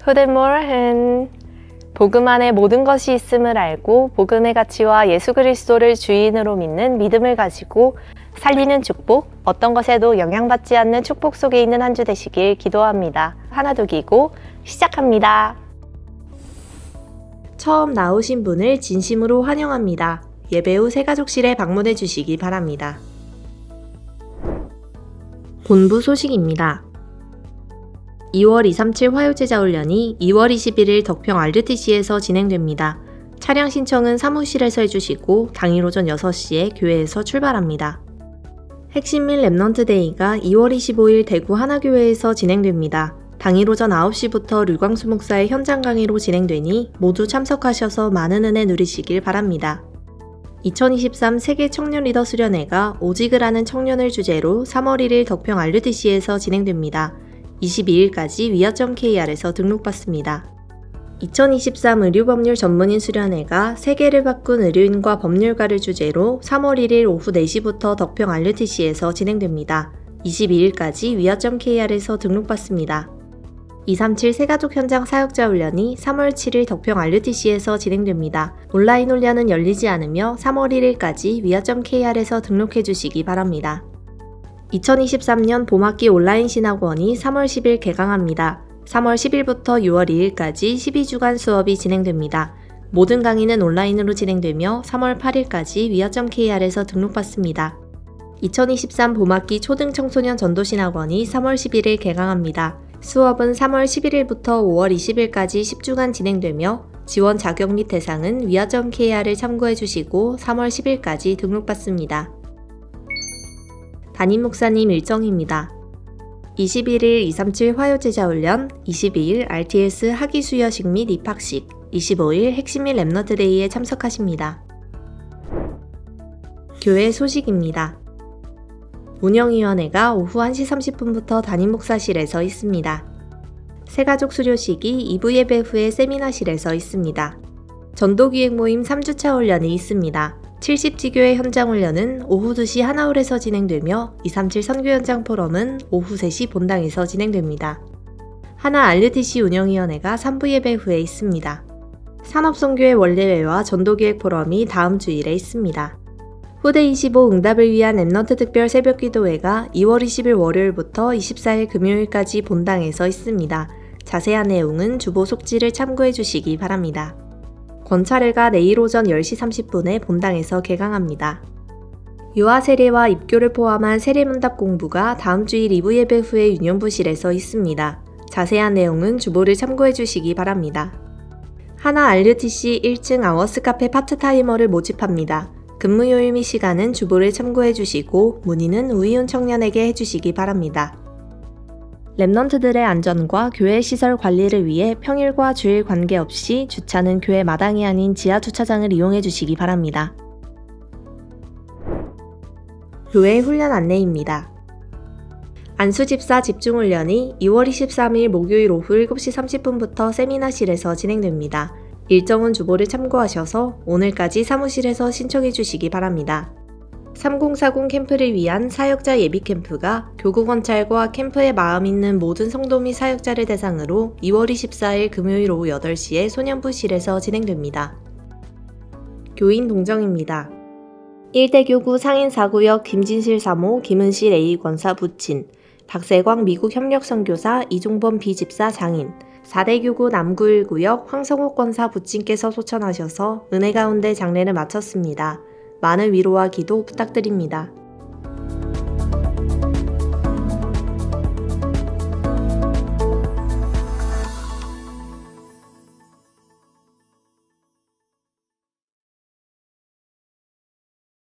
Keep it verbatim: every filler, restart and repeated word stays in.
Goedemorgen. 복음 안에 모든 것이 있음을 알고 복음의 가치와 예수 그리스도를 주인으로 믿는 믿음을 가지고 살리는 축복, 어떤 것에도 영향받지 않는 축복 속에 있는 한 주 되시길 기도합니다. 하나도 기고 시작합니다. 처음 나오신 분을 진심으로 환영합니다. 예배 후 새가족실에 방문해 주시기 바랍니다. 본부 소식입니다. 이월 이삼칠 화요제자훈련이 이월 이십일일 덕평 알유티씨에서 진행됩니다. 차량 신청은 사무실에서 해주시고 당일 오전 여섯 시에 교회에서 출발합니다. 핵심 및 랩넌트 데이가 이월 이십오일 대구 하나교회에서 진행됩니다. 당일 오전 아홉 시부터 류광수 목사의 현장 강의로 진행되니 모두 참석하셔서 많은 은혜 누리시길 바랍니다. 이천이십삼 세계 청년 리더 수련회가 오직을 하는 청년을 주제로 삼월 일일 덕평 알유티씨에서 진행됩니다. 이십이일까지 위아 점 케이알에서 등록받습니다. 이천이십삼 의료법률 전문인 수련회가 세계를 바꾼 의료인과 법률가를 주제로 삼월 일일 오후 네 시부터 덕평 알유티씨에서 진행됩니다. 이십이일까지 위아 점 케이알에서 등록받습니다. 이삼칠 새가족 현장 사역자 훈련이 삼월 칠일 덕평 알유티씨에서 진행됩니다. 온라인 훈련은 열리지 않으며 삼월 일일까지 위아 점 케이알에서 등록해 주시기 바랍니다. 이천이십삼 년 봄학기 온라인 신학원이 삼월 십일 개강합니다. 삼월 십일부터 유월 이일까지 십이 주간 수업이 진행됩니다. 모든 강의는 온라인으로 진행되며 삼월 팔일까지 위아 점 케이알에서 등록받습니다. 이천이십삼 봄학기 초등청소년 전도신학원이 삼월 십일일 개강합니다. 수업은 삼월 십일일부터 오월 이십일까지 십 주간 진행되며 지원 자격 및 대상은 위아 점 케이알을 참고해 주시고 삼월 십일까지 등록받습니다. 담임 목사님 일정입니다. 이십일일 이삼칠 화요제자훈련, 이십이일 알티에스 학위수여식 및 입학식, 이십오일 핵심 및 랩넌트 데이에 참석하십니다. 교회 소식입니다. 운영위원회가 오후 한 시 삼십 분부터 담임 목사실에서 있습니다. 새가족 수료식이 이 부 예배 후에 세미나실에서 있습니다. 전도기획 모임 삼 주차 훈련이 있습니다. 칠십 지교회 현장 훈련은 오후 두 시 하나홀에서 진행되며 이삼칠 선교 현장 포럼은 오후 세 시 본당에서 진행됩니다. 하나 알유티씨 운영위원회가 삼 부 예배 후에 있습니다. 산업선교회 원례회와 전도기획 포럼이 다음 주일에 있습니다. 후대 이십오 응답을 위한 랩넌트 특별 새벽기도회가 이월 이십일 월요일부터 이십사일 금요일까지 본당에서 있습니다. 자세한 내용은 주보 속지를 참고해 주시기 바랍니다. 권차례가 내일 오전 열 시 삼십 분에 본당에서 개강합니다. 유아 세례와 입교를 포함한 세례문답 공부가 다음 주일 이 부 예배 후에 유년부실에서 있습니다. 자세한 내용은 주보를 참고해 주시기 바랍니다. 하나 알유티씨 일 층 아워스 카페 파트타이머를 모집합니다. 근무요일 및 시간은 주보를 참고해 주시고 문의는 우이훈 청년에게 해주시기 바랍니다. 랩넌트들의 안전과 교회 시설 관리를 위해 평일과 주일 관계없이 주차는 교회 마당이 아닌 지하 주차장을 이용해 주시기 바랍니다. 교회 훈련 안내입니다. 안수집사 집중훈련이 이월 이십삼일 목요일 오후 일곱 시 삼십 분부터 세미나실에서 진행됩니다. 일정은 주보를 참고하셔서 오늘까지 사무실에서 신청해 주시기 바랍니다. 삼공사공 캠프를 위한 사역자 예비 캠프가 교구 건찰과 캠프에 마음 있는 모든 성도 및 사역자를 대상으로 이월 이십사일 금요일 오후 여덟 시에 소년부실에서 진행됩니다. 교인 동정입니다. 일대교구 상인 사 구역 김진실 사모, 김은실 에이 권사 부친, 박세광 미국 협력선교사, 이종범 비집사 장인, 사대교구 남구 일 구역 황성욱 권사 부친께서 소천하셔서 은혜 가운데 장례를 마쳤습니다. 많은 위로와 기도 부탁드립니다.